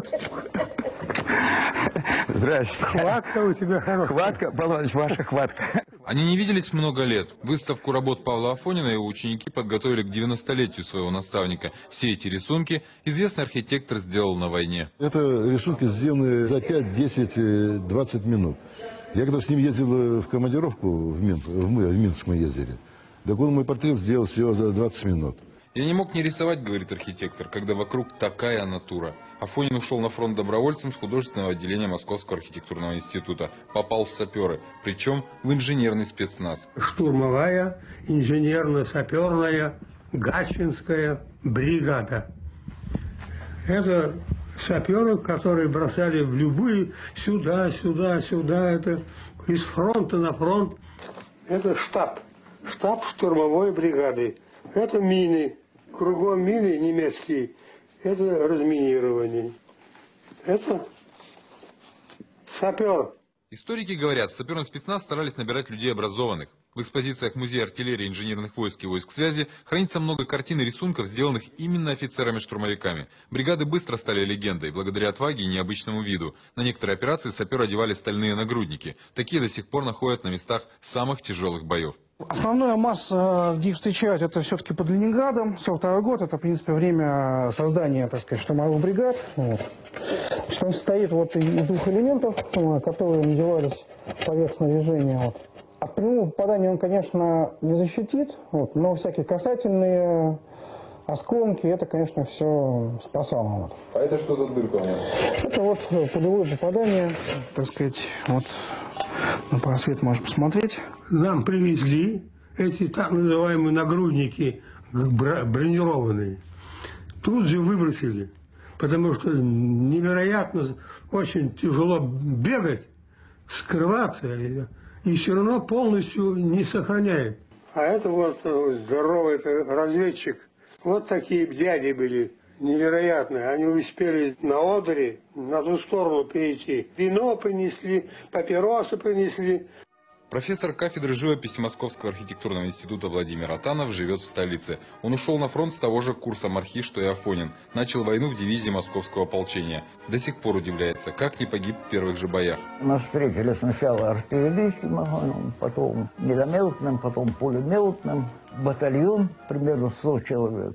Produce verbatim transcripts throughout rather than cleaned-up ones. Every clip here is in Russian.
Здравствуйте. Хватка у тебя хорошая. Хватка, Павел Иванович, ваша хватка. Они не виделись много лет. Выставку работ Павла Афонина его ученики подготовили к девяностолетию своего наставника. Все эти рисунки известный архитектор сделал на войне. Это рисунки сделаны за пять, десять, двадцать минут. Я когда с ним ездил в командировку, в, Мин, в, мы, в Минск мы ездили, так он мой портрет сделал всего за двадцать минут. «Я не мог не рисовать, — говорит архитектор, — когда вокруг такая натура». Афонин ушел на фронт добровольцем с художественного отделения Московского архитектурного института. Попал в саперы, причем в инженерный спецназ. Штурмовая, инженерно-саперная, Гатчинская бригада. Это саперы, которые бросали в любые, сюда, сюда, сюда, это из фронта на фронт. Это штаб, штаб штурмовой бригады. Это мины. Кругом мины немецкие, это разминирование. Это сапер. Историки говорят, в саперный спецназ старались набирать людей образованных. В экспозициях Музея артиллерии, инженерных войск и войск связи хранится много картин и рисунков, сделанных именно офицерами-штурмовиками. Бригады быстро стали легендой, благодаря отваге и необычному виду. На некоторые операции саперы одевали стальные нагрудники. Такие до сих пор находят на местах самых тяжелых боев. Основная масса, где их встречают, это все-таки под Ленинградом. сорок второй год, это, в принципе, время создания, так сказать, штурмовых бригад. Вот. Что он состоит вот из двух элементов, которые надевались поверх снаряжения. Вот. От прямого попадания он, конечно, не защитит, вот, но всякие касательные осколки, это, конечно, все спасало. Вот. А это что за дырка у него? Это вот пулевое попадание, так сказать, вот на просвет можешь посмотреть. Нам привезли эти так называемые нагрудники бронированные. Тут же выбросили, потому что невероятно очень тяжело бегать, скрываться, и все равно полностью не сохраняет. А это вот здоровый разведчик. Вот такие дяди были невероятные. Они успели на Одере на ту сторону перейти. Вино принесли, папиросы принесли. Профессор кафедры живописи Московского архитектурного института Владимир Атанов живет в столице. Он ушел на фронт с того же курса мархи, что и Афонин. Начал войну в дивизии Московского ополчения. До сих пор удивляется, как не погиб в первых же боях. Нас встретили сначала артиллерийским огнем, потом минометным, потом пулеметным. Батальон, примерно сто человек.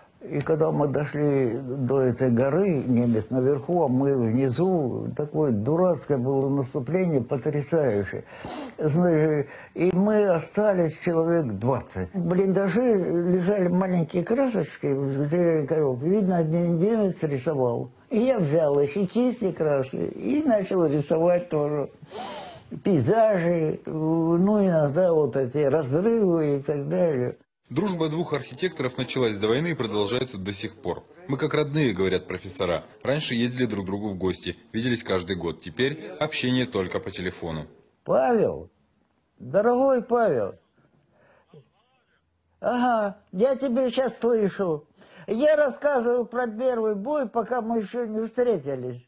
И когда мы дошли до этой горы, немец наверху, а мы внизу, такое дурацкое было наступление, потрясающее. Знаешь, и мы остались человек двадцать. В блиндаже лежали маленькие красочки в деревянной коробке. Видно, один немец рисовал. И я взял их, и кисти краски, и начал рисовать тоже. Пейзажи, ну иногда вот эти разрывы и так далее. Дружба двух архитекторов началась до войны и продолжается до сих пор. Мы как родные, говорят профессора. Раньше ездили друг к другу в гости, виделись каждый год. Теперь общение только по телефону. Павел, дорогой Павел, ага, я тебя сейчас слышу. Я рассказывал про первый бой, пока мы еще не встретились.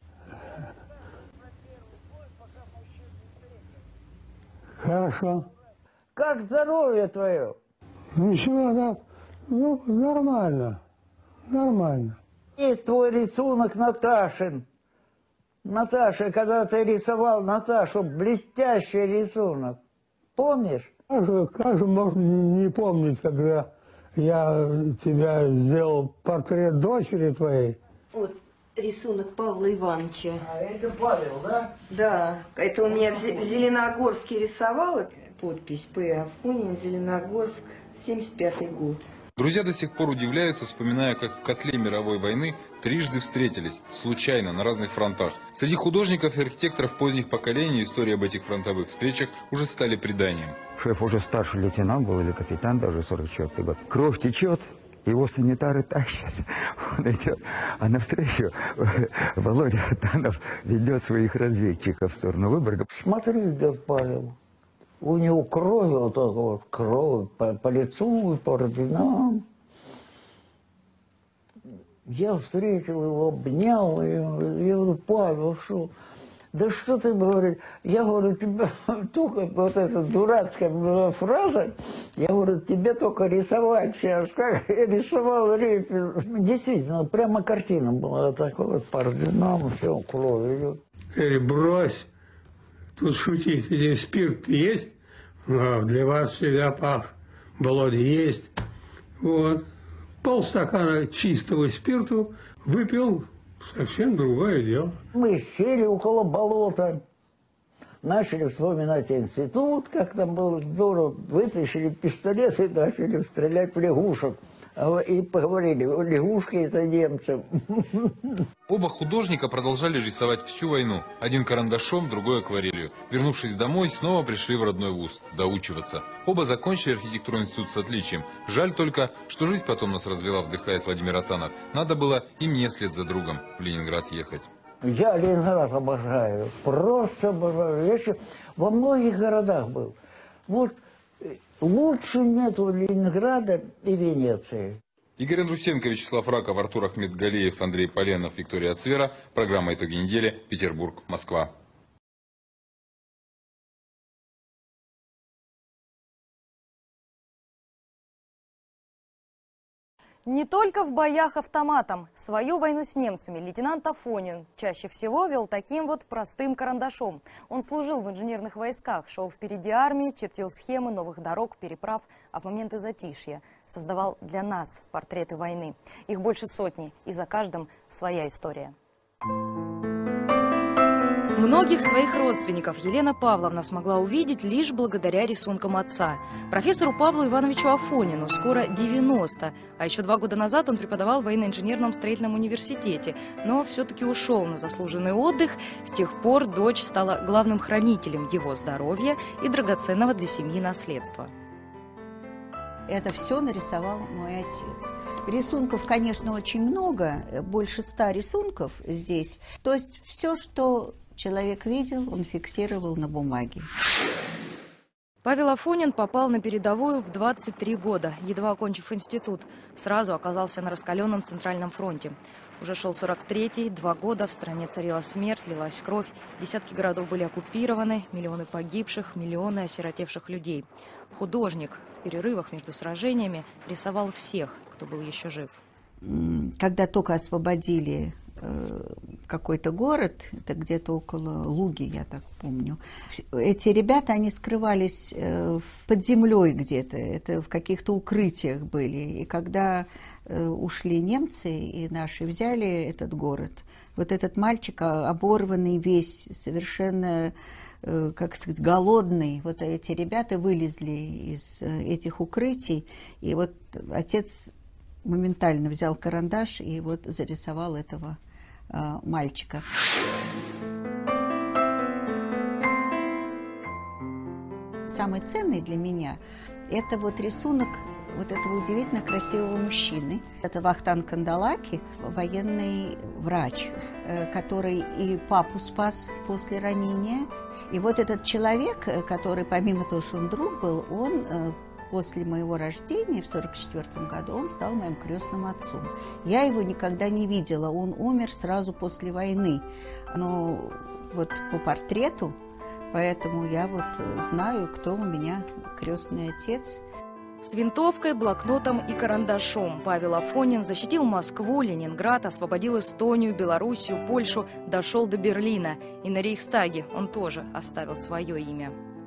Хорошо. Как здоровье твое? Ничего, да, ну, нормально, нормально. Есть твой рисунок Наташин. Наташа, когда ты рисовал Наташу, блестящий рисунок. Помнишь? Как же, как же можно не помнить, когда я тебя сделал портрет дочери твоей? Вот рисунок Павла Ивановича. А это Павел, да? Да, это он меня в Зеленогорске рисовал. Подпись П. Афонин, Зеленогорск, семьдесят пятый год. Друзья до сих пор удивляются, вспоминая, как в котле мировой войны трижды встретились, случайно, на разных фронтах. Среди художников и архитекторов поздних поколений истории об этих фронтовых встречах уже стали преданием. Шеф уже старший лейтенант был, или капитан даже, сорок четвёртый год. Кровь течет, его санитары тащат, он идет. А навстречу Володя Атанов ведет своих разведчиков в сторону Выборга. Смотри, идет Павел. У него кровь, вот так вот, кровь по, по лицу, по орденам. Я встретил его, обнял, и я говорю, Павел, что? Да что ты, говорит, я говорю, тебе только вот эта дурацкая была фраза, я говорю, тебе только рисовать сейчас, как я рисовал Репин. Действительно, прямо картина была такой вот по орденам, все, кровь идет. Эй, брось, тут шутить, где спирт есть, а для вас всегда пах, Володя, есть. Вот, полстакана чистого спирту выпил, совсем другое дело. Мы сели около болота, начали вспоминать институт, как там было здорово, вытащили пистолеты и начали стрелять в лягушек. И поговорили, лягушки это немцы. Оба художника продолжали рисовать всю войну. Один карандашом, другой акварелью. Вернувшись домой, снова пришли в родной вуз доучиваться. Оба закончили архитектурный институт с отличием. Жаль только, что жизнь потом нас развела, вздыхает Владимир Атанов. Надо было и мне вслед за другом в Ленинград ехать. Я Ленинград обожаю, просто обожаю. Я еще во многих городах был. Вот лучше нету Ленинграда и Венеции. Игорь Андрусенко, Вячеслав Раков, Артур Ахметгалиев, Андрей Поленов, Виктория Цвера. Программа «Итоги недели». Петербург, Москва. Не только в боях автоматом. Свою войну с немцами лейтенант Афонин чаще всего вел таким вот простым карандашом. Он служил в инженерных войсках, шел впереди армии, чертил схемы новых дорог, переправ, а в моменты затишья создавал для нас портреты войны. Их больше сотни, и за каждым своя история. Многих своих родственников Елена Павловна смогла увидеть лишь благодаря рисункам отца. Профессору Павлу Ивановичу Афонину скоро девяносто, а еще два года назад он преподавал в военно-инженерном строительном университете, но все-таки ушел на заслуженный отдых. С тех пор дочь стала главным хранителем его здоровья и драгоценного для семьи наследства. Это все нарисовал мой отец. Рисунков, конечно, очень много, больше ста рисунков здесь. То есть все, что человек видел, он фиксировал на бумаге. Павел Афонин попал на передовую в двадцать три года, едва окончив институт. Сразу оказался на раскаленном Центральном фронте. Уже шел сорок третий, два года, в стране царила смерть, лилась кровь. Десятки городов были оккупированы, миллионы погибших, миллионы осиротевших людей. Художник в перерывах между сражениями рисовал всех, кто был еще жив. Когда только освободили какой-то город, это где-то около Луги, я так помню. Эти ребята, они скрывались под землей где-то, это в каких-то укрытиях были. И когда ушли немцы и наши взяли этот город, вот этот мальчик, оборванный весь, совершенно, как сказать, голодный, вот эти ребята вылезли из этих укрытий, и вот отец моментально взял карандаш и вот зарисовал этого э, мальчика. Самый ценный для меня это вот рисунок вот этого удивительно красивого мужчины. Это Вахтанг Кандалаки, военный врач, э, который и папу спас после ранения. И вот этот человек, который помимо того, что он друг был, он э, после моего рождения в сорок четвёртом году он стал моим крестным отцом. Я его никогда не видела, он умер сразу после войны. Но вот по портрету, поэтому я вот знаю, кто у меня крестный отец. С винтовкой, блокнотом и карандашом Павел Афонин защитил Москву, Ленинград, освободил Эстонию, Белоруссию, Польшу, дошел до Берлина. И на Рейхстаге он тоже оставил свое имя.